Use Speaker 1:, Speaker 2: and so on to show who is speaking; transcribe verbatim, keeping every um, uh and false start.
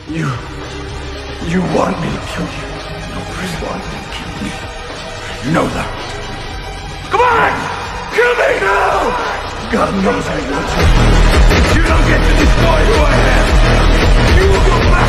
Speaker 1: You... You want me to kill you. You really want me to kill me. You know that. Come on! Kill me now! God knows I want you. If you don't get to destroy who I am, you will go back!